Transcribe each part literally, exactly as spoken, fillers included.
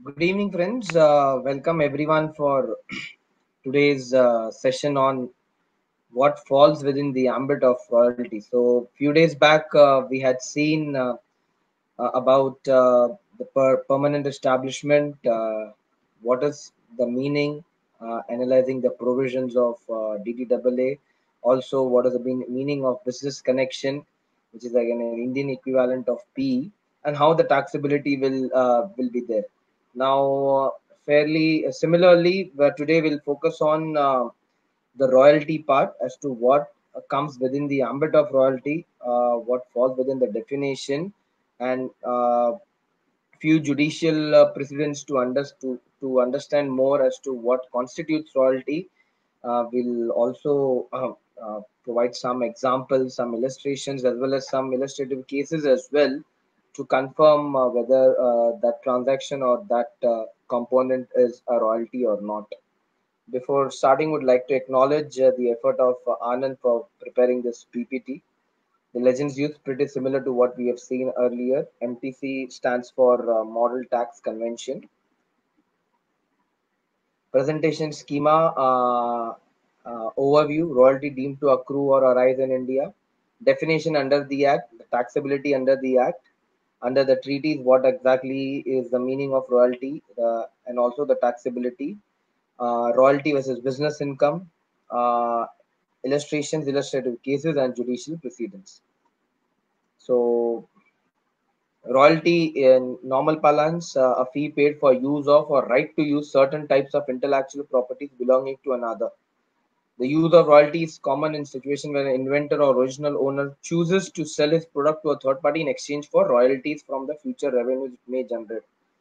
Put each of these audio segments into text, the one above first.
Good evening, friends. Uh, welcome everyone for today's uh, session on what falls within the ambit of royalty. So, few days back, uh, we had seen uh, uh, about uh, the per- permanent establishment, uh, what is the meaning, uh, analyzing the provisions of uh, D D A A, also what is the mean- meaning of business connection, which is like an Indian equivalent of P E, and how the taxability will uh, will be there. Now, uh, fairly uh, similarly, where today we'll focus on uh, the royalty part as to what uh, comes within the ambit of royalty, uh, what falls within the definition, and uh, few judicial uh, precedents to, under, to, to understand more as to what constitutes royalty. Uh, we'll also uh, uh, provide some examples, some illustrations, as well as some illustrative cases as well to confirm uh, whether uh, that transaction or that uh, component is a royalty or not. Before starting, would like to acknowledge uh, the effort of uh, Anand for preparing this P P T. The legends used pretty similar to what we have seen earlier. M T C stands for uh, Model Tax Convention. Presentation schema uh, uh, overview: royalty deemed to accrue or arise in India. Definition under the Act, the taxability under the Act. Under the treaties, what exactly is the meaning of royalty uh, and also the taxability. Uh, royalty versus business income. Uh, illustrations, illustrative cases, and judicial precedents. So, royalty in normal parlance, uh, a fee paid for use of or right to use certain types of intellectual properties belonging to another. The use of royalty is common in situation where an inventor or original owner chooses to sell his product to a third party in exchange for royalties from the future revenues it may generate.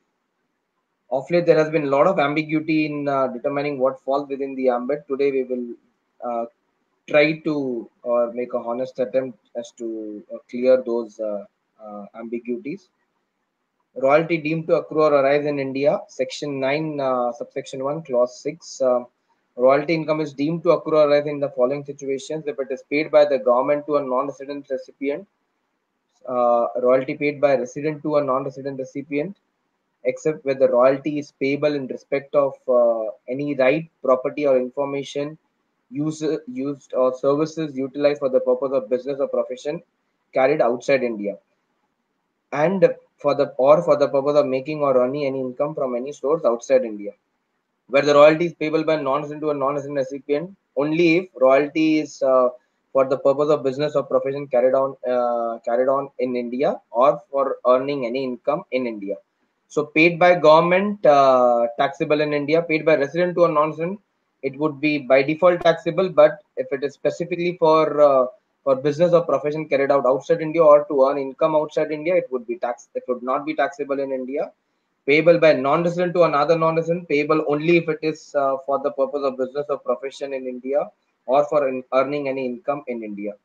Of late, there has been a lot of ambiguity in uh, determining what falls within the ambit. Today, we will uh, try to or make a honest attempt as to uh, clear those uh, uh, ambiguities. Royalty deemed to accrue or arise in India, Section nine, uh, subsection one, clause six. Uh, royalty income is deemed to accrue or arise in the following situations: if it is paid by the government to a non resident recipient, uh, royalty paid by resident to a non resident recipient, except where the royalty is payable in respect of uh, any right, property, or information used, used or services utilized for the purpose of business or profession carried outside India, and for the or for the purpose of making or earning any income from any source outside India, where the royalty is payable by non-resident to a non-resident recipient only if royalty is uh, for the purpose of business or profession carried on uh, carried on in India or for earning any income in India. So paid by government, uh, taxable in India. Paid by resident to a non-resident, it would be by default taxable. But if it is specifically for uh, for business or profession carried out outside India or to earn income outside India, it would be tax. It would not be taxable in India. Payable by non-resident to another non-resident, payable only if it is uh, for the purpose of business or profession in India or for in earning any income in India.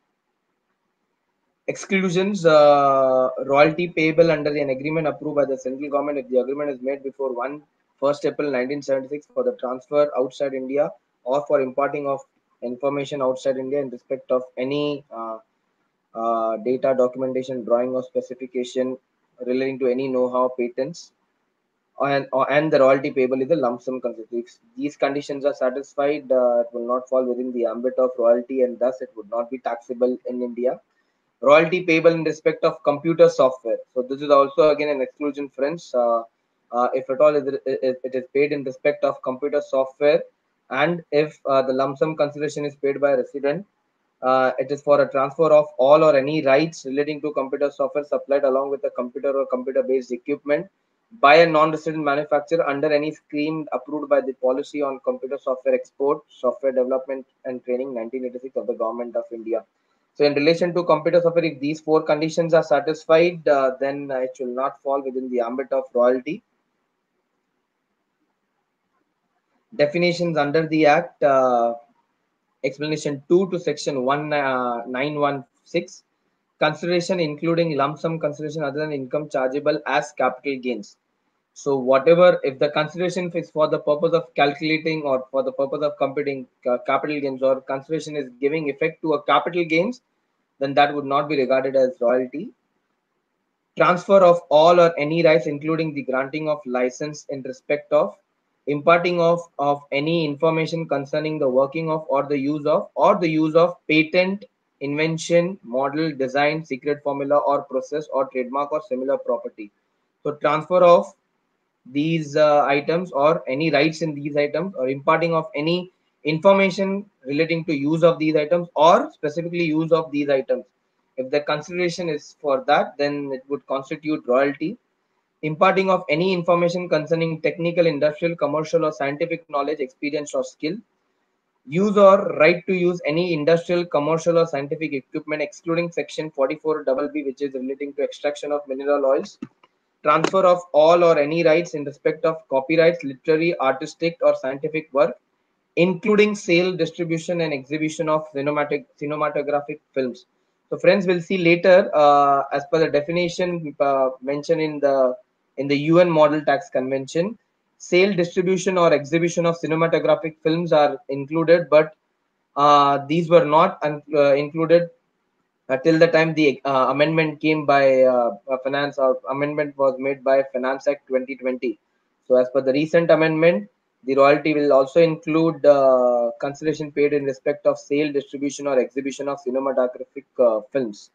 Exclusions: uh, royalty payable under an agreement approved by the central government if the agreement is made before first April nineteen seventy-six for the transfer outside India or for imparting of information outside India in respect of any uh, uh, data, documentation, drawing, or specification relating to any know-how, patents, and, uh, and the royalty payable is a lump sum consideration. If these conditions are satisfied, uh, it will not fall within the ambit of royalty, and thus it would not be taxable in India. Royalty payable in respect of computer software. So this is also again an exclusion, friends. Uh, uh, if at all it, it, it is paid in respect of computer software, and if uh, the lump sum consideration is paid by a resident, uh, it is for a transfer of all or any rights relating to computer software supplied along with a computer or computer-based equipment by a non-resident manufacturer under any scheme approved by the Policy on Computer Software Export, Software Development and Training nineteen eighty-six of the Government of India. So in relation to computer software, if these four conditions are satisfied, uh, then uh, it will not fall within the ambit of royalty. Definitions under the Act, uh, explanation two to section one nine one six, consideration including lump sum consideration other than income chargeable as capital gains. So whatever, if the consideration is for the purpose of calculating or for the purpose of computing uh, capital gains, or consideration is giving effect to a capital gains, then that would not be regarded as royalty. transfer of all or any rights, including the granting of license in respect of, imparting of, of any information concerning the working of or the use of or the use of patent, invention, model, design, secret formula or process or trademark or similar property. So transfer of these uh, items or any rights in these items, or imparting of any information relating to use of these items or specifically use of these items. If the consideration is for that, then it would constitute royalty. Imparting of any information concerning technical, industrial, commercial or scientific knowledge, experience or skill. Use or right to use any industrial, commercial or scientific equipment excluding section forty-four B B, which is relating to extraction of mineral oils. Transfer of all or any rights in respect of copyrights, literary, artistic, or scientific work, including sale, distribution, and exhibition of cinematic, cinematographic films. So, friends, we'll see later, uh, as per the definition uh, mentioned in the in the U N Model Tax Convention, sale, distribution, or exhibition of cinematographic films are included, but uh, these were not un- uh, included uh, till the time the uh, amendment came by uh, uh, finance, or amendment was made by Finance Act twenty twenty. So as per the recent amendment, the royalty will also include uh, consideration paid in respect of sale, distribution or exhibition of cinematographic uh, films.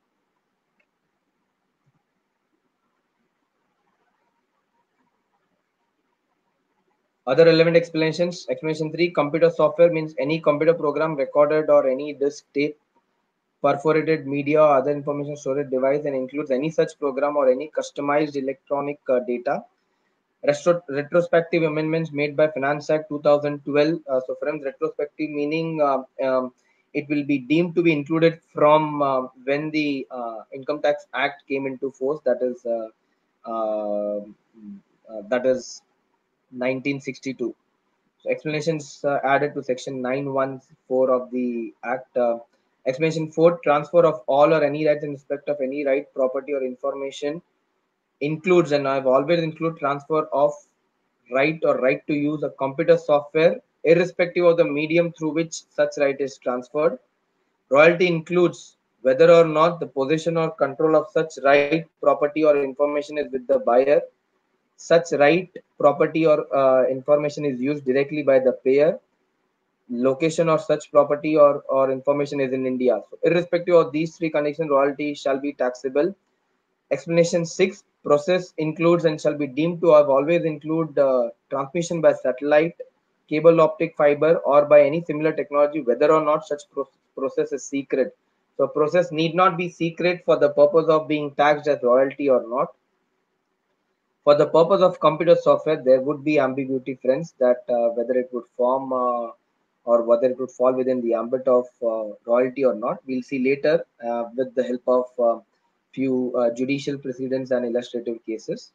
Other relevant explanations. Explanation three, computer software means any computer program recorded or any disk tape, perforated media or other information storage device, and includes any such program or any customized electronic uh, data. Retro- retrospective amendments made by Finance Act two thousand twelve. Uh, so, friends, retrospective meaning uh, um, it will be deemed to be included from uh, when the uh, Income Tax Act came into force. That is, uh, uh, uh, that is nineteen sixty-two. So, explanations uh, added to Section nine one four of the Act. Uh, explanation four: transfer of all or any rights in respect of any right, property, or information includes, and I've always include, transfer of right or right to use a computer software irrespective of the medium through which such right is transferred. Royalty includes whether or not the possession or control of such right, property or information is with the buyer. Such right, property or uh, information is used directly by the payer. Location of such property or, or information is in India. So irrespective of these three conditions, royalty shall be taxable. Explanation six: process includes and shall be deemed to have always include uh, transmission by satellite, cable optic fiber, or by any similar technology, whether or not such pro- process is secret. So, process need not be secret for the purpose of being taxed as royalty or not. For the purpose of computer software, there would be ambiguity, friends, that uh, whether it would form uh, or whether it would fall within the ambit of uh, royalty or not. We'll see later uh, with the help of uh, few uh, judicial precedents and illustrative cases.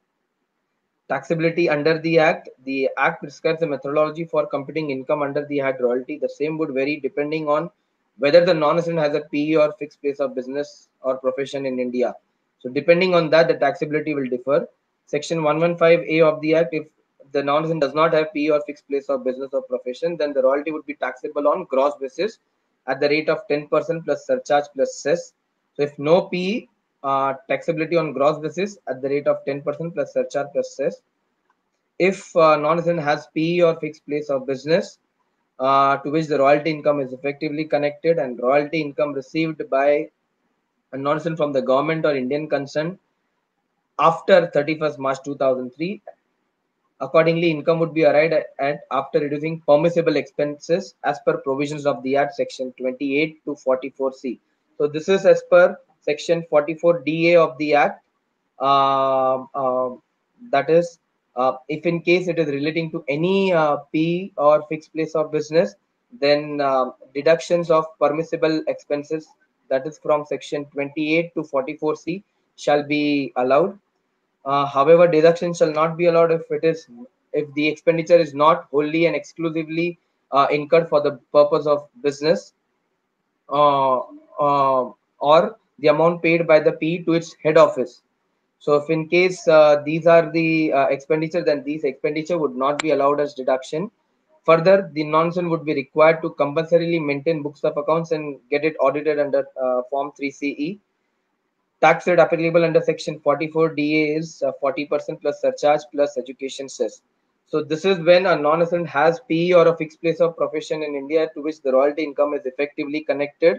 Taxability under the Act. The Act prescribes a methodology for computing income under the Act royalty. The same would vary depending on whether the non-resident has a P E or fixed place of business or profession in India. So depending on that, the taxability will differ. Section one fifteen A of the Act, if the non-resident does not have P E or fixed place of business or profession, then the royalty would be taxable on gross basis at the rate of ten percent plus surcharge plus cess. So if no P E, uh, taxability on gross basis at the rate of ten percent plus surcharge plus cess. If uh, non-resident has P E or fixed place of business uh, to which the royalty income is effectively connected, and royalty income received by a non-resident from the government or Indian concern after thirty-first March two thousand three, accordingly, income would be arrived at, at after reducing permissible expenses as per provisions of the Act, Section twenty-eight to forty-four C. So this is as per Section forty-four D A of the Act. Um, um, that is, uh, if in case it is relating to any uh, P or fixed place of business, then uh, deductions of permissible expenses, that is from Section twenty-eight to forty-four C, shall be allowed. Uh, however, deduction shall not be allowed if it is if the expenditure is not wholly and exclusively uh, incurred for the purpose of business, uh, uh, or the amount paid by the P to its head office. So, if in case uh, these are the uh, expenditure, then these expenditure would not be allowed as deduction. Further, the non-resident would be required to compulsorily maintain books of accounts and get it audited under uh, Form three C E. Tax rate applicable under Section forty-four D A is uh, forty percent plus surcharge plus education cess. So this is when a non-resident has P E or a fixed place of profession in India to which the royalty income is effectively connected.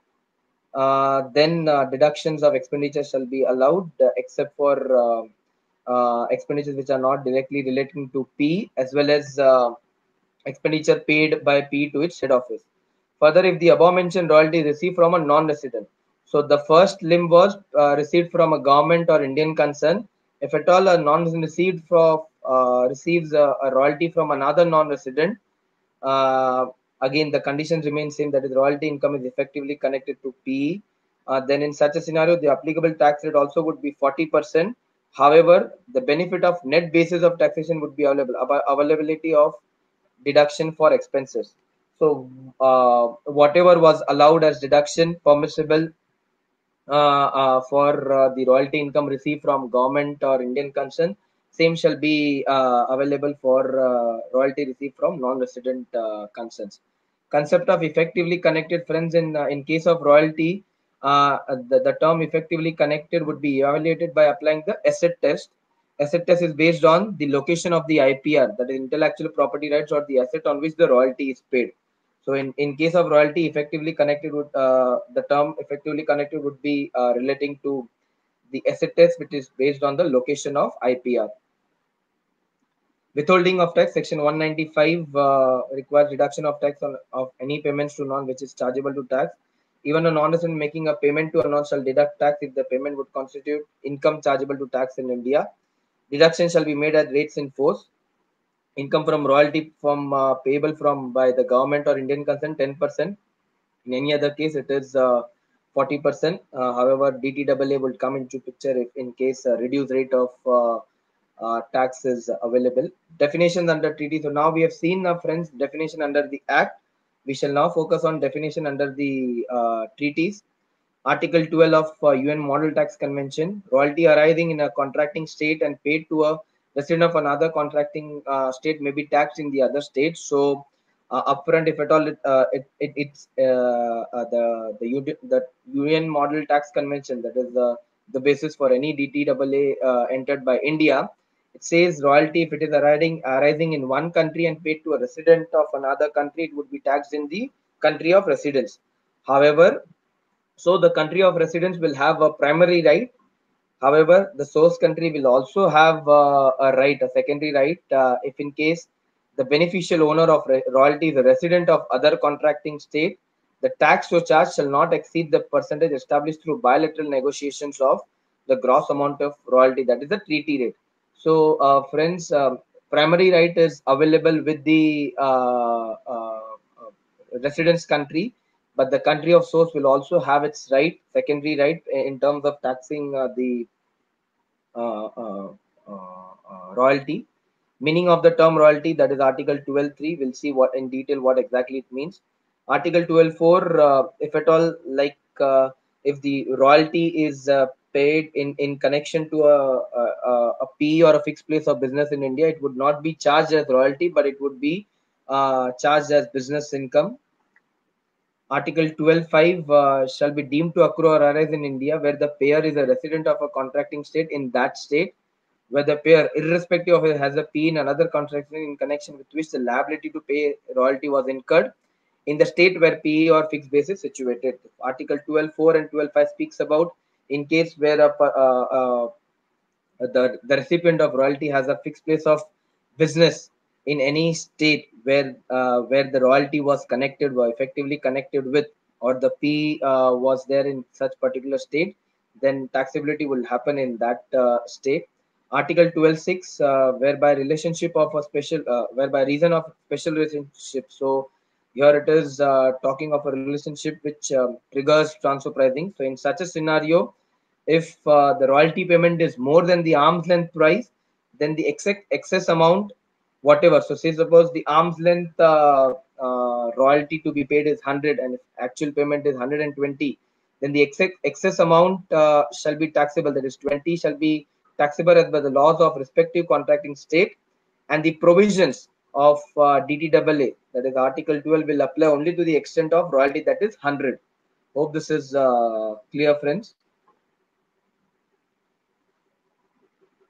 Uh, then uh, deductions of expenditure shall be allowed, uh, except for uh, uh, expenditures which are not directly relating to P, as well as uh, expenditure paid by P to its head office. Further, if the above mentioned royalty is received from a non-resident, so the first limb was uh, received from a government or Indian concern. If at all a non-resident received from uh, receives a, a royalty from another non-resident, uh, again the conditions remain same, that is royalty income is effectively connected to P E. Uh, then in such a scenario, the applicable tax rate also would be forty percent. However, the benefit of net basis of taxation would be available, availability of deduction for expenses. So uh, whatever was allowed as deduction permissible uh, uh, for uh, the royalty income received from government or Indian concern, same shall be uh, available for uh, royalty received from non-resident uh, concerns. Concept of effectively connected, friends, in uh, in case of royalty, uh, the, the term effectively connected would be evaluated by applying the asset test. Asset test is based on the location of the I P R, that is intellectual property rights, or the asset on which the royalty is paid. So in, in case of royalty, effectively connected would uh, the term effectively connected would be uh, relating to the asset test, which is based on the location of I P R. Withholding of tax, section one ninety-five uh, requires reduction of tax on of any payments to non which is chargeable to tax. Even a non-resident making a payment to a non shall deduct tax if the payment would constitute income chargeable to tax in India. Deduction shall be made at rates in force. Income from royalty from uh, payable from by the government or Indian concern ten percent. In any other case, it is uh, forty percent. Uh, however, D T A A will come into picture if in case a reduced rate of uh, uh, tax is available. Definitions under treaty. So now we have seen, uh, friends, definition under the Act. We shall now focus on definition under the uh, treaties. Article twelve of uh, U N Model Tax Convention, royalty arising in a contracting state and paid to a resident of another contracting uh, state may be taxed in the other state. So, uh, upfront, if at all, it, uh, it, it it's uh, uh, the the, U, the U N Model Tax Convention, that is the the basis for any D T A A uh, entered by India. It says royalty, if it is arising arising in one country and paid to a resident of another country, it would be taxed in the country of residence. However, so the country of residence will have a primary right. However, the source country will also have uh, a right, a secondary right, uh, if in case the beneficial owner of royalty is a resident of other contracting state, the tax or charge shall not exceed the percentage established through bilateral negotiations of the gross amount of royalty, that is the treaty rate. So, uh, friends, um, primary right is available with the uh, uh, uh, residence country, but the country of source will also have its right, secondary right, in terms of taxing uh, the uh, uh, uh, uh, royalty. Meaning of the term royalty, that is Article twelve point three. We'll see what in detail what exactly it means. Article twelve point four, uh, if at all, like uh, if the royalty is uh, paid in, in connection to a, a, a P or a fixed place of business in India, it would not be charged as royalty, but it would be uh, charged as business income. Article twelve point five uh, shall be deemed to accrue or arise in India where the payer is a resident of a contracting state in that state, where the payer, irrespective of it, has a P in another contracting in connection with which the liability to pay royalty was incurred in the state where P E or fixed base is situated. Article twelve point four and twelve point five speaks about in case where a, uh, uh, the, the recipient of royalty has a fixed place of business in any state where uh, where the royalty was connected or effectively connected with, or the P uh, was there in such particular state, then taxability will happen in that uh, state. Article twelve point six, uh, whereby relationship of a special, uh, whereby reason of special relationship. So here it is uh, talking of a relationship which um, triggers transfer pricing. So in such a scenario, if uh, the royalty payment is more than the arm's length price, then the excess, excess amount, whatever. So say suppose the arm's length uh, uh, royalty to be paid is one hundred and if actual payment is one hundred twenty, then the excess, excess amount uh, shall be taxable. That is twenty shall be taxable as by the laws of respective contracting state, and the provisions of uh, D T A A, that is Article twelve, will apply only to the extent of royalty, that is one hundred. Hope this is uh, clear, friends.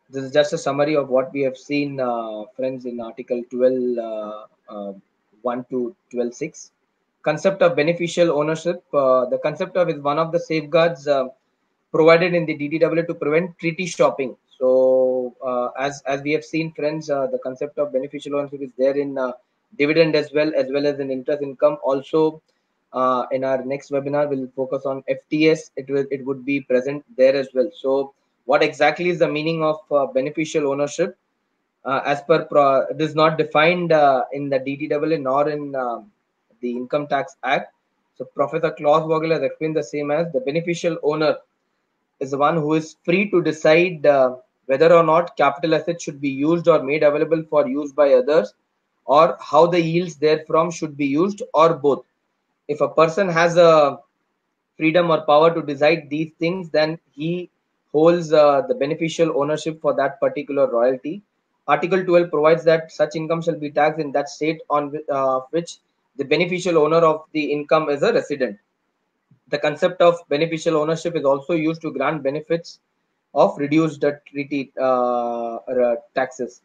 This is just a summary of what we have seen, uh, friends, in Article twelve, uh, uh, one to twelve six. Concept of beneficial ownership. Uh, the concept of is one of the safeguards uh, provided in the D D W to prevent treaty shopping. So, uh, as as we have seen, friends, uh, the concept of beneficial ownership is there in uh, dividend as well as well as in interest income. Also, uh, in our next webinar, we'll focus on F T S. It will it would be present there as well. So, what exactly is the meaning of uh, beneficial ownership? Uh, as per pro, it is not defined uh, in the D T W nor in um, the Income Tax Act. So, Professor Klaus Vogel has explained the same as the beneficial owner is the one who is free to decide uh, whether or not capital assets should be used or made available for use by others, or how the yields therefrom should be used, or both. If a person has a freedom or power to decide these things, then he holds uh, the beneficial ownership for that particular royalty. Article twelve provides that such income shall be taxed in that state on uh, which the beneficial owner of the income is a resident. The concept of beneficial ownership is also used to grant benefits of reduced treaty uh, uh, taxes.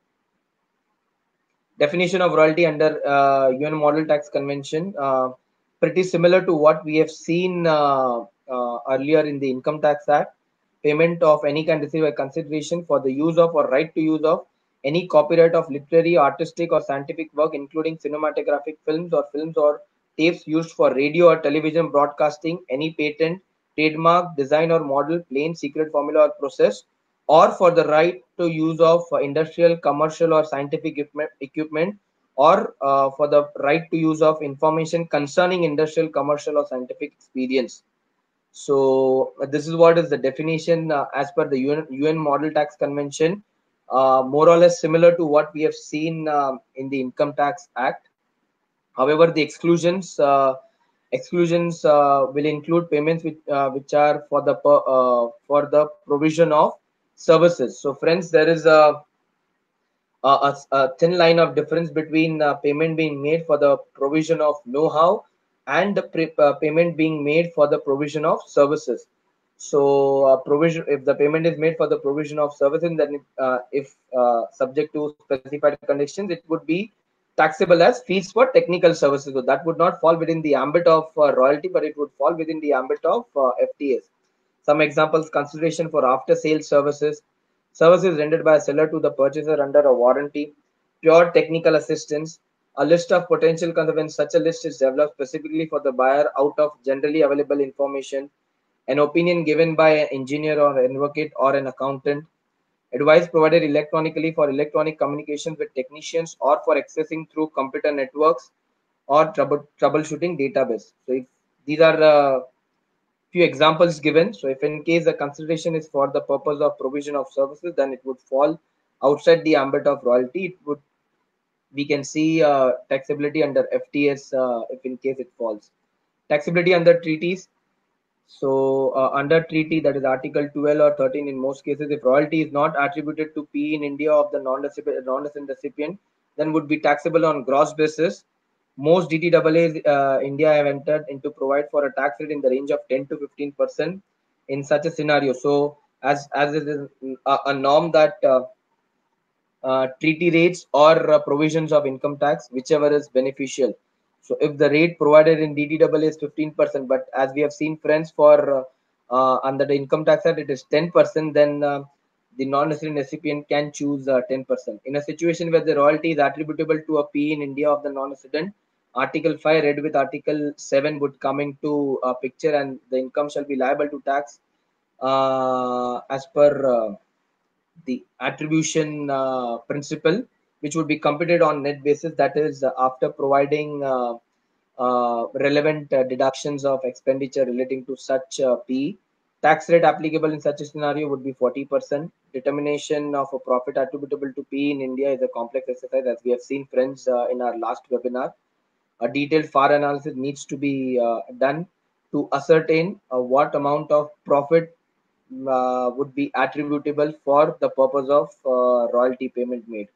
Definition of royalty under uh, U N Model Tax Convention, uh, pretty similar to what we have seen uh, uh, earlier in the Income Tax Act. Payment of any kind received by consideration for the use of or right to use of any copyright of literary, artistic, or scientific work, including cinematographic films or films or tapes used for radio or television broadcasting, any patent, trademark, design or model, plain, secret formula or process, or for the right to use of uh, industrial, commercial, or scientific equipment, equipment or uh, for the right to use of information concerning industrial, commercial, or scientific experience. So uh, this is what is the definition uh, as per the U N, U N Model Tax Convention, uh, more or less similar to what we have seen um, in the Income Tax Act. However, the exclusions uh, exclusions uh, will include payments which uh, which are for the per, uh, for the provision of services. So, friends, there is a a, a, a thin line of difference between uh, payment being made for the provision of know-how and the pre, uh, payment being made for the provision of services. So, uh, provision if the payment is made for the provision of services, then uh, if uh, subject to specified conditions, it would be taxable as fees for technical services. So that would not fall within the ambit of uh, royalty, but it would fall within the ambit of uh, F T S. Some examples: consideration for after-sales services, services rendered by a seller to the purchaser under a warranty, pure technical assistance, a list of potential customers. Such a list is developed specifically for the buyer out of generally available information, an opinion given by an engineer or an advocate or an accountant, advice provided electronically for electronic communications with technicians or for accessing through computer networks or trouble, troubleshooting database. So if these are the few examples given. So if in case the consideration is for the purpose of provision of services, then it would fall outside the ambit of royalty. It would we can see uh, taxability under F T S uh, if in case it falls. Taxability under treaties. So uh, under treaty, that is Article twelve or thirteen in most cases, if royalty is not attributed to P in India of the non-recipient, non-resident recipient, then would be taxable on gross basis. Most D T A As uh, India have entered into provide for a tax rate in the range of ten to fifteen percent in such a scenario. So as as it is a, a norm that uh, uh, treaty rates or uh, provisions of income tax, whichever is beneficial. So if the rate provided in D T A A is fifteen percent, but as we have seen, friends, for uh, uh, under the income tax act, it is ten percent, then uh, the non-resident recipient can choose uh, ten percent. In a situation where the royalty is attributable to a P in India of the non-resident, Article five read with Article seven would come into uh, picture, and the income shall be liable to tax uh, as per uh, the attribution uh, principle, which would be computed on net basis, that is uh, after providing uh, uh, relevant uh, deductions of expenditure relating to such uh, P. Tax rate applicable in such a scenario would be forty percent. Determination of a profit attributable to P in India is a complex exercise, as we have seen, friends, uh, in our last webinar. A detailed F A R analysis needs to be uh, done to ascertain uh, what amount of profit uh, would be attributable for the purpose of uh, royalty payment made.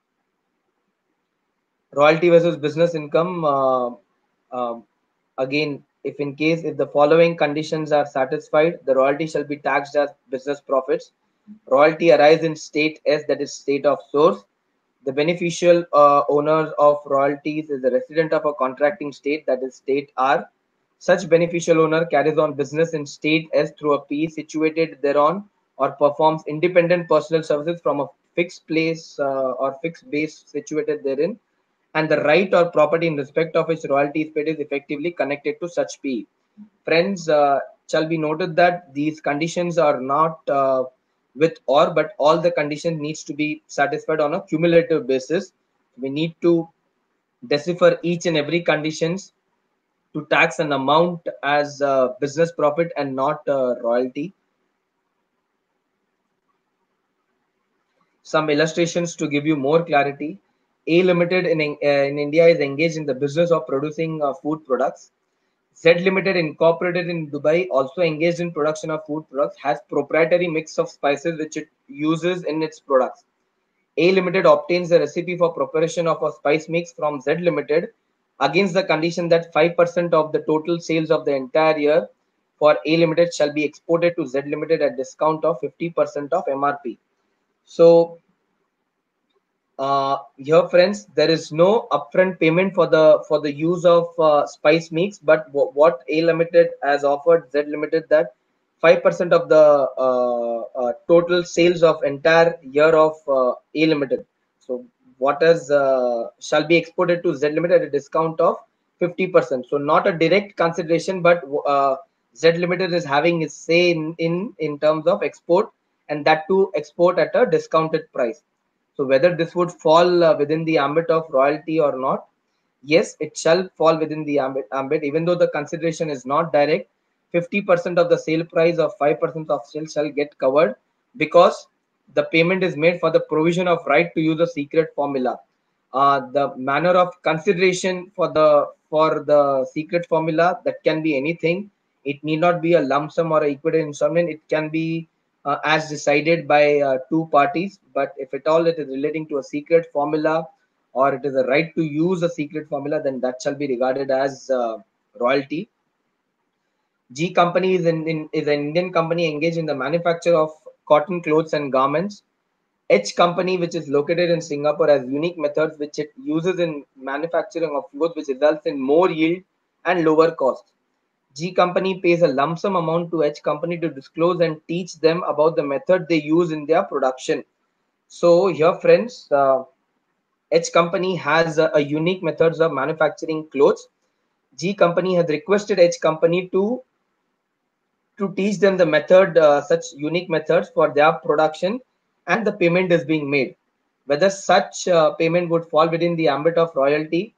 Royalty versus business income. Uh, um, again, if in case if the following conditions are satisfied, the royalty shall be taxed as business profits. Royalty arises in state S, that is state of source. The beneficial uh, owners of royalties is a resident of a contracting state, that is state R. Such beneficial owner carries on business in state S through a P situated thereon, or performs independent personal services from a fixed place uh, or fixed base situated therein, and the right or property in respect of which royalty is paid is effectively connected to such P. Friends, uh, shall be noted that these conditions are not uh, with or, but all the conditions needs to be satisfied on a cumulative basis. We need to decipher each and every conditions to tax an amount as uh, business profit and not uh, royalty. Some illustrations to give you more clarity. A Limited in, uh, in India is engaged in the business of producing uh, food products. Z Limited, incorporated in Dubai, also engaged in production of food products, has proprietary mix of spices which it uses in its products. A Limited obtains a recipe for preparation of a spice mix from Z Limited against the condition that five percent of the total sales of the entire year for A Limited shall be exported to Z Limited at discount of fifty percent of M R P. So uh, here, friends, there is no upfront payment for the for the use of uh, spice mix, but w- what A Limited has offered Z Limited, that five percent of the uh, uh, total sales of entire year of uh, A Limited. So what is uh, shall be exported to Z Limited at a discount of fifty percent. So not a direct consideration, but uh, Z Limited is having its say in, in in terms of export, and that to export at a discounted price. So whether this would fall uh, within the ambit of royalty or not, yes, it shall fall within the ambit, ambit even though the consideration is not direct. fifty percent of the sale price or five percent of sale shall get covered, because the payment is made for the provision of right to use a secret formula. Uh, the manner of consideration for the for the secret formula, that can be anything. It need not be a lump sum or equity installment. It can be uh, as decided by uh, two parties. But if at all it is relating to a secret formula, or it is a right to use a secret formula, then that shall be regarded as uh, royalty. G Company is, in, in, is an Indian company engaged in the manufacture of cotton clothes and garments. H Company, which is located in Singapore, has unique methods which it uses in manufacturing of clothes, which results in more yield and lower cost. G Company pays a lump sum amount to H Company to disclose and teach them about the method they use in their production. So here, friends, uh, H Company has a, a unique methods of manufacturing clothes. G Company has requested H Company to to teach them the method, uh, such unique methods for their production, and the payment is being made. Whether such uh, payment would fall within the ambit of royalty,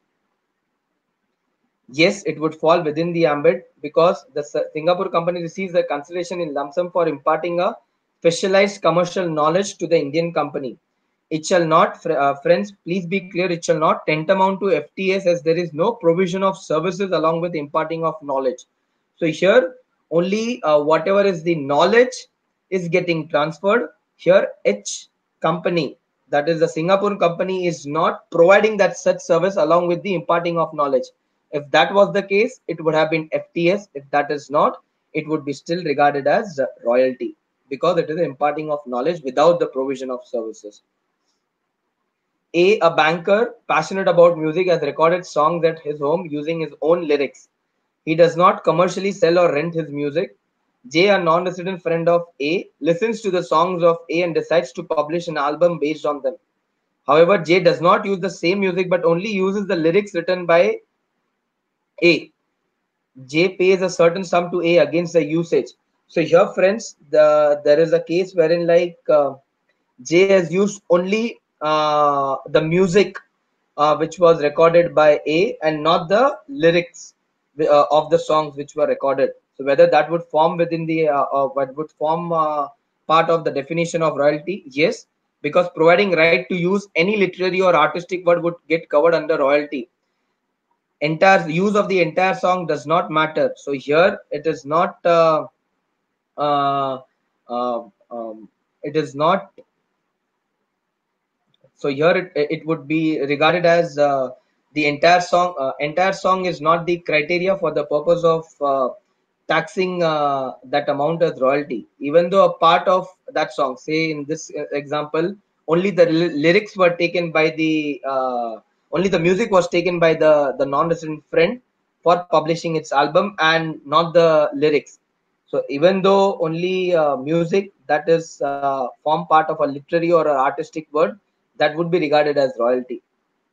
yes, it would fall within the ambit, because the Singapore company receives a consideration in lump sum for imparting a specialized commercial knowledge to the Indian company. It shall not, uh, friends, please be clear, it shall not tantamount to F T S, as there is no provision of services along with imparting of knowledge. So here, only uh, whatever is the knowledge is getting transferred. Here, H company, that is the Singapore company, is not providing that such service along with the imparting of knowledge. If that was the case, it would have been F T S. If that is not, it would be still regarded as royalty, because it is imparting of knowledge without the provision of services. A, a banker passionate about music has recorded songs at his home using his own lyrics. He does not commercially sell or rent his music. J, a non-resident friend of A, listens to the songs of A and decides to publish an album based on them. However, J does not use the same music but only uses the lyrics written by A. J pays a certain sum to A against the usage. So here, friends, the there is a case wherein like uh, J has used only uh, the music uh, which was recorded by A, and not the lyrics uh, of the songs which were recorded. So whether that would form within the uh, uh, what would form uh, part of the definition of royalty? Yes, because providing right to use any literary or artistic word would get covered under royalty. Entire use of the entire song does not matter. So here it is not. Uh, uh, uh, um, it is not. So here it, it would be regarded as uh, the entire song. Uh, entire song is not the criteria for the purpose of uh, taxing uh, that amount as royalty, even though a part of that song, say in this uh, example, only the ly- lyrics were taken by the uh, only the music was taken by the the non-resident friend for publishing its album and not the lyrics. So even though only uh, music that is uh, form part of a literary or an artistic word, that would be regarded as royalty.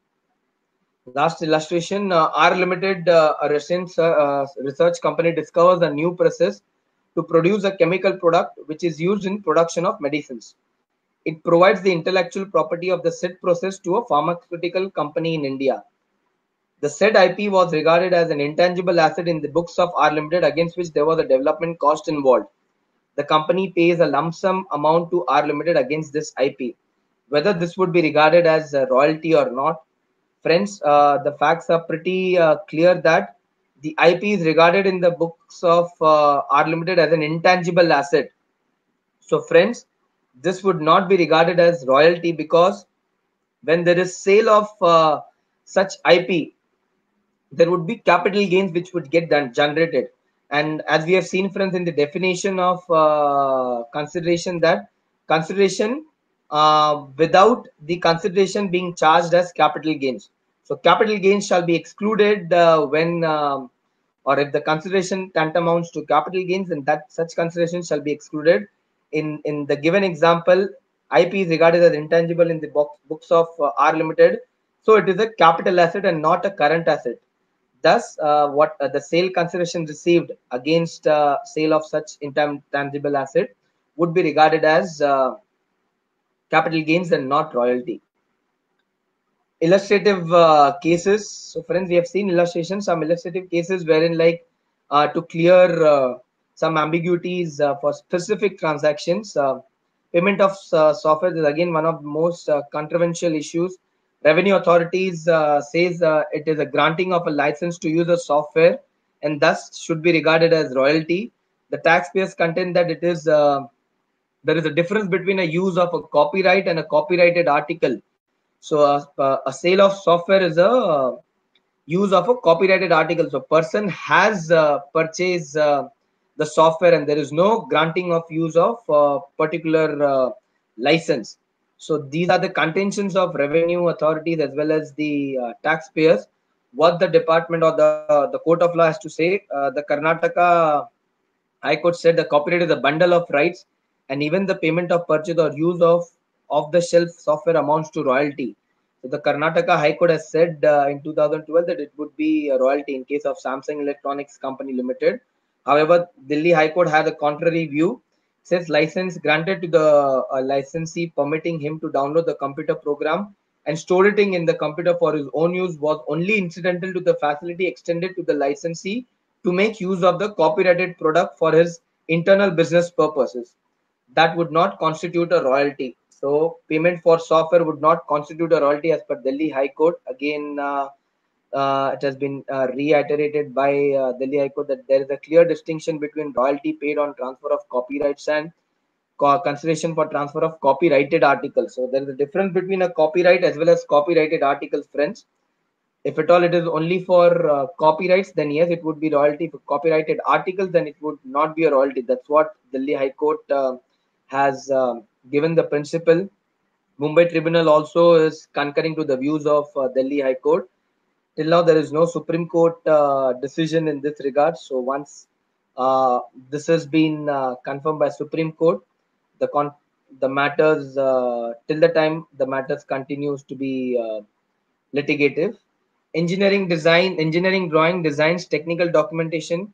Last illustration, uh, R Limited, uh, a recent uh, research company, discovers a new process to produce a chemical product which is used in production of medicines. It provides the intellectual property of the said process to a pharmaceutical company in India. The said I P was regarded as an intangible asset in the books of R Limited, against which there was a development cost involved. The company pays a lump sum amount to R Limited against this I P. Whether this would be regarded as a royalty or not, friends, uh, the facts are pretty uh, clear that the I P is regarded in the books of uh, R Limited as an intangible asset. So, friends, this would not be regarded as royalty, because when there is sale of uh, such I P, there would be capital gains which would get done, generated. And as we have seen, friends, in the definition of uh, consideration, that consideration uh, without the consideration being charged as capital gains. So capital gains shall be excluded uh, when um, or if the consideration tantamounts to capital gains, then that such consideration shall be excluded. In in the given example, I P is regarded as intangible in the box, books of uh, R Limited, so it is a capital asset and not a current asset. Thus, uh, what uh, the sale consideration received against uh, sale of such intangible asset would be regarded as uh, capital gains and not royalty. Illustrative uh, cases. So, friends, we have seen illustrations, some illustrative cases wherein, like, uh, to clear uh, some ambiguities uh, for specific transactions. Uh, payment of uh, software is again one of the most uh, controversial issues. Revenue authorities uh, says uh, it is a granting of a license to use a software and thus should be regarded as royalty. The taxpayers contend that it is uh, there is a difference between a use of a copyright and a copyrighted article. So a, a sale of software is a uh, use of a copyrighted article. So person has uh, purchased uh, the software and there is no granting of use of uh, particular uh, license. So these are the contentions of revenue authorities as well as the uh, taxpayers. What the department or the the court of law has to say, uh, the Karnataka High Court said the copyright is a bundle of rights, and even the payment of purchase or use of off-the-shelf software amounts to royalty. So the Karnataka High Court has said uh, in two thousand twelve that it would be a royalty in case of Samsung Electronics Company Limited. However, Delhi High Court has a contrary view. Says license granted to the uh, licensee permitting him to download the computer program and store it in the computer for his own use was only incidental to the facility extended to the licensee to make use of the copyrighted product for his internal business purposes. That would not constitute a royalty. So payment for software would not constitute a royalty as per Delhi High Court. Again, uh, uh, it has been uh, reiterated by uh, Delhi High Court that there is a clear distinction between royalty paid on transfer of copyrights and co- consideration for transfer of copyrighted articles. So there is a difference between a copyright as well as copyrighted articles, friends. If at all it is only for uh, copyrights, then yes, it would be royalty. For copyrighted articles, then it would not be a royalty. That's what Delhi High Court uh, has um given the principle. Mumbai Tribunal also is concurring to the views of uh, Delhi High Court. Till now, there is no Supreme Court uh, decision in this regard. So once uh, this has been uh, confirmed by Supreme Court, the con- the matters uh, till the time the matters continues to be uh, litigative. Engineering design, engineering drawing designs, technical documentation.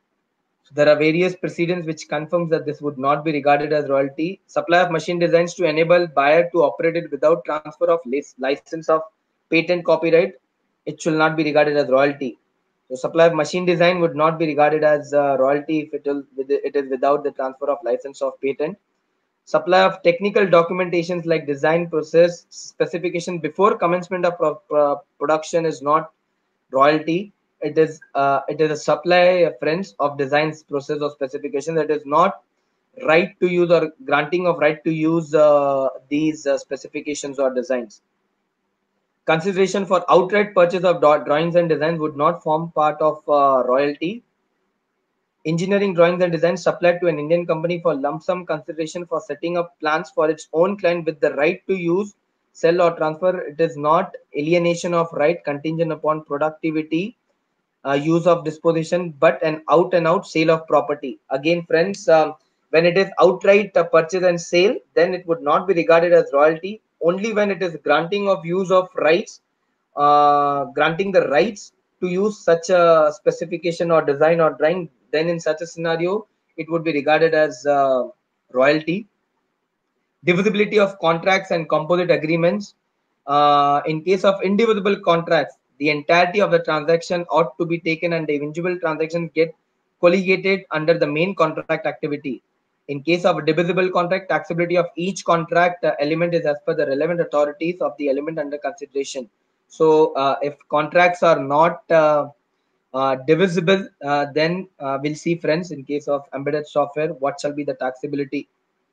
So there are various precedents which confirms that this would not be regarded as royalty. Supply of machine designs to enable buyer to operate it without transfer of license of patent copyright. It should not be regarded as royalty. So supply of machine design would not be regarded as uh, royalty if it is, it is without the transfer of license of patent. Supply of technical documentations like design process specification before commencement of pro- pro- production is not royalty. It is uh, it is a supply, uh, friends, of designs process or specification. That is not right to use or granting of right to use uh, these uh, specifications or designs. Consideration for outright purchase of drawings and designs would not form part of uh, royalty. Engineering drawings and designs supplied to an Indian company for lump sum consideration for setting up plants for its own client with the right to use, sell or transfer. It is not alienation of right contingent upon productivity, uh, use of disposition, but an out and out sale of property. Again, friends, um, when it is outright uh, purchase and sale, then it would not be regarded as royalty. Only when it is granting of use of rights, uh, granting the rights to use such a specification or design or drawing, then in such a scenario, it would be regarded as uh, royalty. Divisibility of contracts and composite agreements. Uh, in case of indivisible contracts, the entirety of the transaction ought to be taken and the individual transactions get colligated under the main contract activity. In case of a divisible contract, taxability of each contract uh, element is as per the relevant authorities of the element under consideration. So, uh, if contracts are not uh, uh, divisible, uh, then uh, we'll see, friends, in case of embedded software, what shall be the taxability.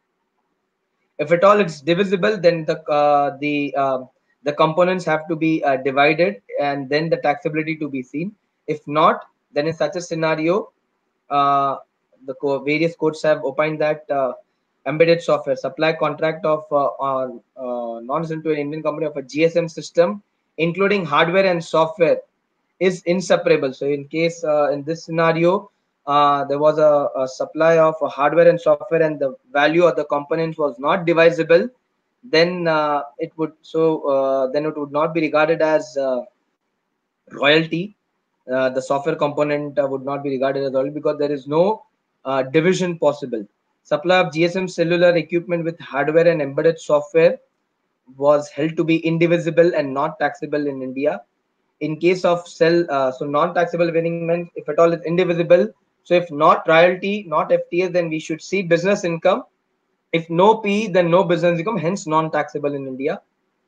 If at all it's divisible, then the uh, the uh, the components have to be uh, divided and then the taxability to be seen. If not, then in such a scenario, uh, the co- various courts have opined that uh, embedded software supply contract of uh, uh, uh, non to an Indian company of a G S M system, including hardware and software, is inseparable. So in case uh, in this scenario, uh, there was a, a supply of a hardware and software, and the value of the components was not divisible, then uh, it would so uh, then it would not be regarded as uh, royalty. Uh, the software component uh, would not be regarded as royalty because there is no uh, division possible. Supply of G S M cellular equipment with hardware and embedded software was held to be indivisible and not taxable in India. In case of cell, uh, so non-taxable winning means if at all it's indivisible. So if not royalty, not F T S, then we should see business income. If no P, then no business income, hence non-taxable in India.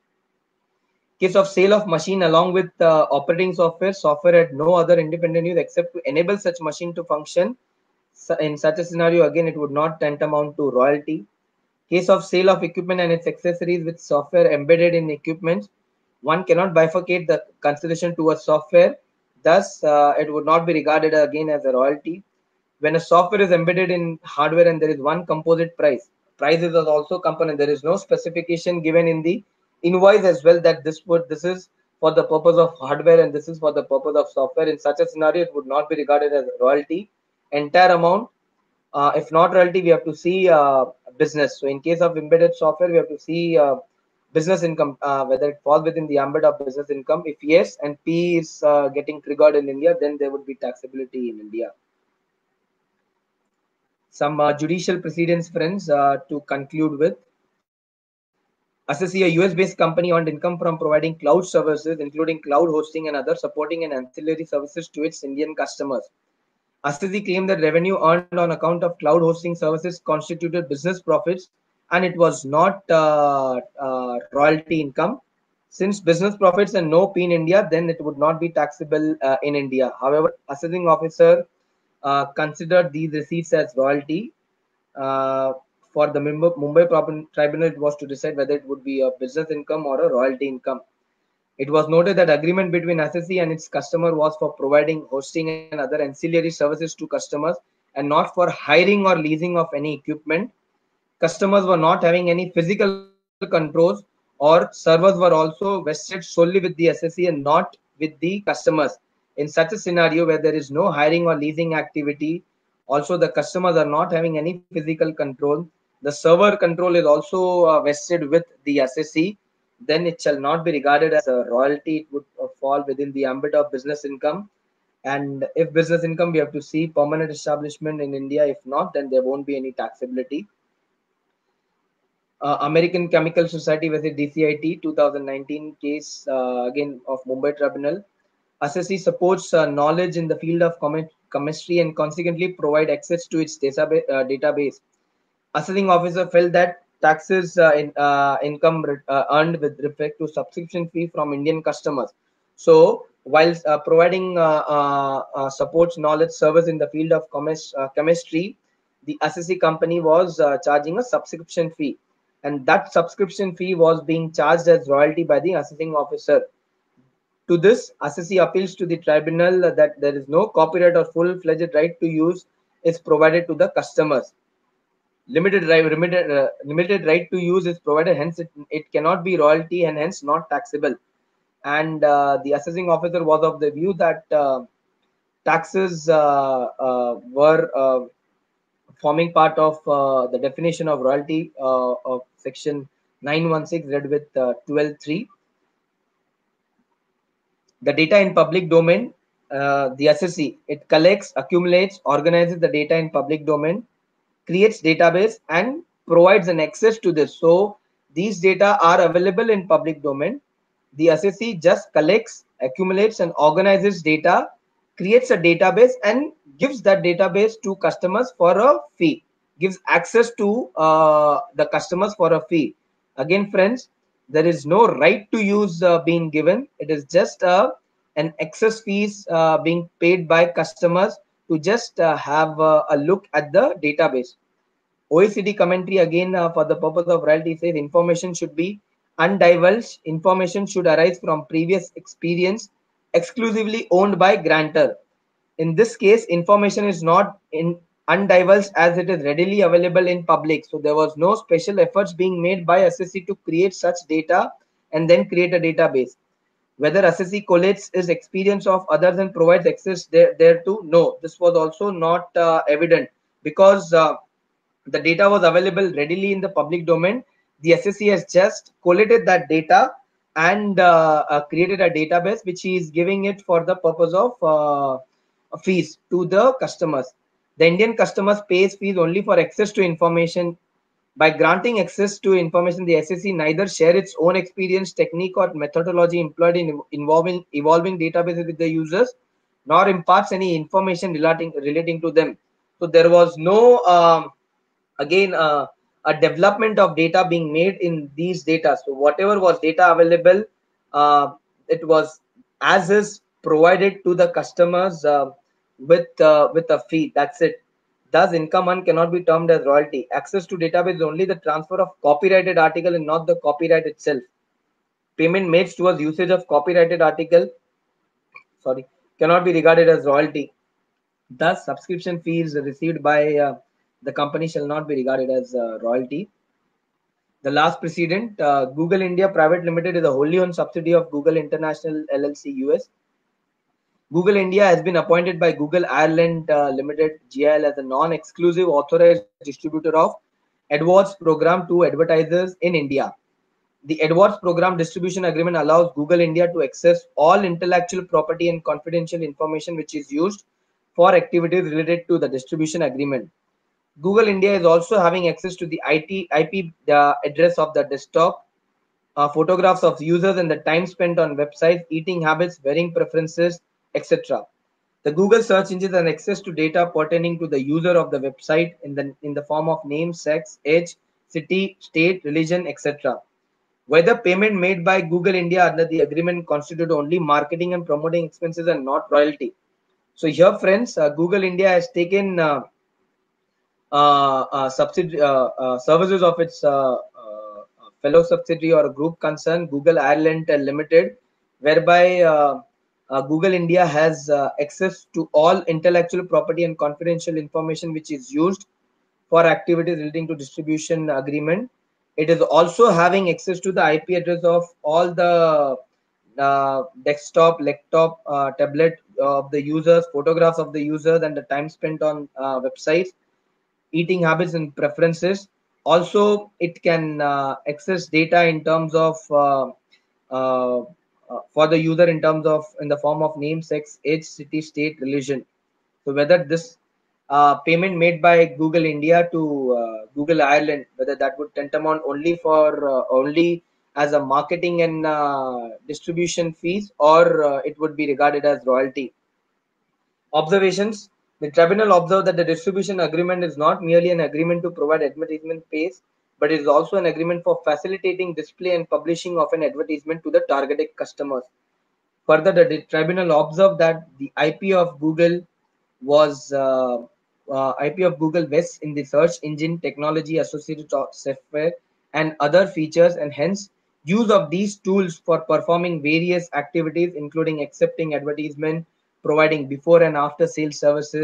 Case of sale of machine along with uh, operating software, software had no other independent use except to enable such machine to function. So in such a scenario, again, it would not tantamount to royalty. Case of sale of equipment and its accessories with software embedded in equipment, one cannot bifurcate the consideration towards software. Thus, uh, it would not be regarded again as a royalty. When a software is embedded in hardware and there is one composite price, price is also component. There is no specification given in the invoice as well that this would this is for the purpose of hardware and this is for the purpose of software. In such a scenario, it would not be regarded as royalty. Entire amount, uh, if not royalty, we have to see uh, business. So in case of embedded software, we have to see uh, business income, uh, whether it falls within the ambit of business income. If yes, and P is uh, getting triggered in India, then there would be taxability in India. Some uh, judicial precedents, friends, uh, to conclude with. Assessee, a U S based company, earned income from providing cloud services, including cloud hosting and other supporting and ancillary services to its Indian customers. Assessee claimed that revenue earned on account of cloud hosting services constituted business profits and it was not uh, uh, royalty income. Since business profits and no P in India, then it would not be taxable uh, in India. However, assessing officer uh, considered these receipts as royalty. Uh, for the Mumbai, Mumbai tribunal, it was to decide whether it would be a business income or a royalty income. It was noted that agreement between Assessee and its customer was for providing hosting and other ancillary services to customers and not for hiring or leasing of any equipment. Customers were not having any physical controls or servers were also vested solely with the Assessee and not with the customers. In such a scenario where there is no hiring or leasing activity, also the customers are not having any physical control. The server control is also uh, vested with the Assessee, then it shall not be regarded as a royalty. It would uh, fall within the ambit of business income. And if business income, we have to see permanent establishment in India. If not, then there won't be any taxability. Uh, American Chemical Society versus D C I T two thousand nineteen case uh, again of Mumbai Tribunal. Assessee supports uh, knowledge in the field of chemistry and consequently provide access to its database. Uh, database. Assessing officer felt that taxes uh, in uh, income uh, earned with respect to subscription fee from Indian customers. So, while uh, providing uh, uh, uh, supports knowledge service in the field of chemis- uh, chemistry, the assessee company was uh, charging a subscription fee, and that subscription fee was being charged as royalty by the assessing officer. To this, assessee appeals to the tribunal that there is no copyright or full-fledged right to use is provided to the customers. Limited right, limited, uh, limited right to use is provided, hence it, it cannot be royalty and hence not taxable. And uh, the assessing officer was of the view that uh, taxes uh, uh, were uh, forming part of uh, the definition of royalty uh, of section nine one six read with uh, twelve three. The data in public domain, uh, the S S C, it collects, accumulates, organizes the data in public domain, creates database and provides an access to this. So these data are available in public domain. The S S C just collects, accumulates and organizes data, creates a database and gives that database to customers for a fee, gives access to uh, the customers for a fee. Again, friends, there is no right to use uh, being given. It is just uh, an excess fees uh, being paid by customers to just uh, have uh, a look at the database. O E C D commentary again uh, for the purpose of royalty says information should be undivulged. Information should arise from previous experience exclusively owned by grantor. In this case, information is not in undivulged as it is readily available in public. So there was no special efforts being made by S S C to create such data and then create a database. Whether S S C collates its experience of others and provides access there, thereto, no. This was also not uh, evident because uh, the data was available readily in the public domain. The S S C has just collated that data and uh, uh, created a database which is giving it for the purpose of uh, fees to the customers. The Indian customers pays fees only for access to information. By granting access to information, the S S C neither share its own experience, technique, or methodology employed in involving evolving databases with the users, nor imparts any information relating relating to them. So there was no um, again uh, a development of data being made in these data. So whatever was data available, uh, it was as is provided to the customers uh, with uh, with a fee. That's it. Thus, income earned cannot be termed as royalty. Access to database is only the transfer of copyrighted article and not the copyright itself. Payment made towards usage of copyrighted article, sorry, cannot be regarded as royalty. Thus, subscription fees received by uh, the company shall not be regarded as uh, royalty. The last precedent, uh, Google India Private Limited is a wholly owned subsidiary of Google International L L C U S. Google India has been appointed by Google Ireland uh, Limited G I L as a non-exclusive authorized distributor of AdWords program to advertisers in India. The AdWords program distribution agreement allows Google India to access all intellectual property and confidential information which is used for activities related to the distribution agreement. Google India is also having access to the I T, I P uh, address of the desktop, uh, photographs of users and the time spent on websites, eating habits, wearing preferences, et cetera. The Google search engine has access to data pertaining to the user of the website in the in the form of name, sex, age, city, state, religion, et cetera. Whether payment made by Google India under the agreement constitute only marketing and promoting expenses and not royalty. So here, friends, uh, Google India has taken uh, uh, uh, subsidiary uh, uh, services of its uh, uh, fellow subsidiary or group concern, Google Ireland Limited, whereby uh, uh, Google India has uh, access to all intellectual property and confidential information which is used for activities relating to distribution agreement. It is also having access to the I P address of all the uh, desktop, laptop, uh, tablet of the users, photographs of the users, and the time spent on uh, websites, eating habits and preferences. Also, it can uh, access data in terms of uh, uh, uh, for the user in terms of in the form of name, sex, age, city, state, religion. So whether this uh, payment made by Google India to uh, Google Ireland, whether that would tantamount only for uh, only as a marketing and uh, distribution fees, or uh, it would be regarded as royalty. Observations. The tribunal observed that the distribution agreement is not merely an agreement to provide advertisement space, but it is also an agreement for facilitating display and publishing of an advertisement to the targeted customers. Further, the tribunal observed that the I P of Google was uh, uh, I P of Google vests in the search engine technology, associated software, and other features, and hence use of these tools for performing various activities, including accepting advertisement, providing before and after sales services,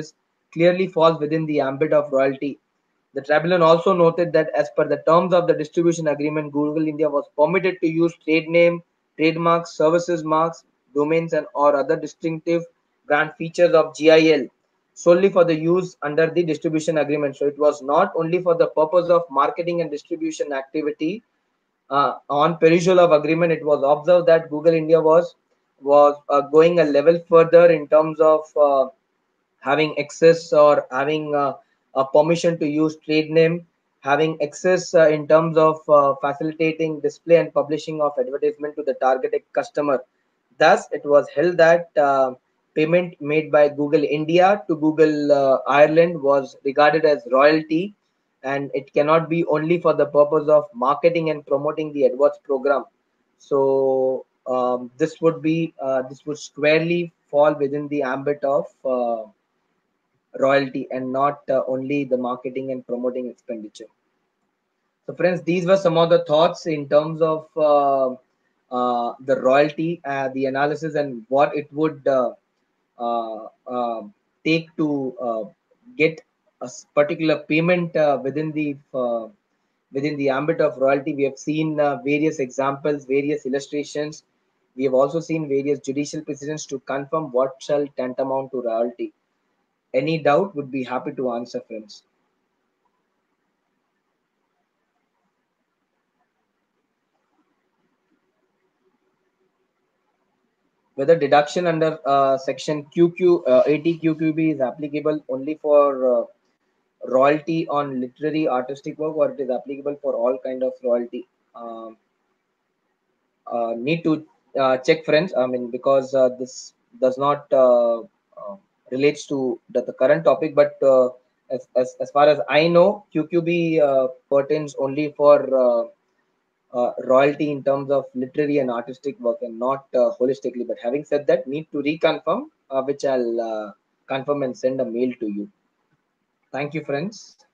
clearly falls within the ambit of royalty. The tribunal also noted that as per the terms of the distribution agreement, Google India was permitted to use trade name, trademarks, services marks, domains, and or other distinctive brand features of G I L solely for the use under the distribution agreement. So it was not only for the purpose of marketing and distribution activity. Uh, on perusal of agreement, it was observed that Google India was was uh, going a level further in terms of uh, having access or having uh, a permission to use trade name, having access uh, in terms of uh, facilitating display and publishing of advertisement to the targeted customer. Thus, it was held that uh, payment made by Google India to Google uh, Ireland was regarded as royalty, and it cannot be only for the purpose of marketing and promoting the AdWords program. So um, this would be uh, this would squarely fall within the ambit of uh, royalty and not uh, only the marketing and promoting expenditure. So, friends, these were some of the thoughts in terms of uh, uh, the royalty, uh, the analysis, and what it would uh, uh, uh, take to uh, get a s- particular payment uh, within the uh, within the ambit of royalty. We have seen uh, various examples, various illustrations. We have also seen various judicial precedents to confirm what shall tantamount to royalty. Any doubt, would be happy to answer, friends. Whether deduction under uh, section Q Q uh, eighty Q Q B is applicable only for uh, royalty on literary artistic work, or it is applicable for all kind of royalty. Um, uh, need to uh, check, friends. I mean, because uh, this does not uh, uh, relates to the, the current topic, but uh, as, as, as far as I know, Q Q B uh, pertains only for uh, uh, royalty in terms of literary and artistic work, and not uh, holistically. But having said that, need to reconfirm, uh, which I'll uh, confirm and send a mail to you. Thank you, friends.